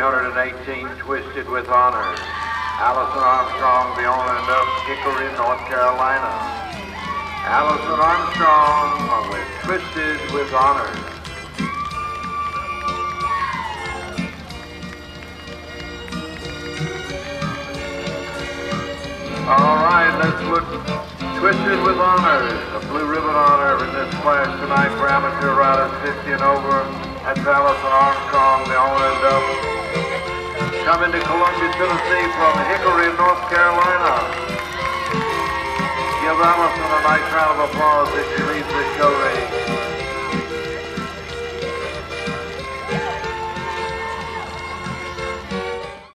318, Twisted with Honors. Allison Armstrong, the owner of Hickory, North Carolina. Allison Armstrong with Twisted with Honors. All right, let's look. Twisted with Honors, a blue ribbon honor in this class tonight for amateur riders 50 and over. That's Allison Armstrong, the owner and coming to Columbia, Tennessee from Hickory, North Carolina. Give Allison a nice round of applause as she leads the show ring.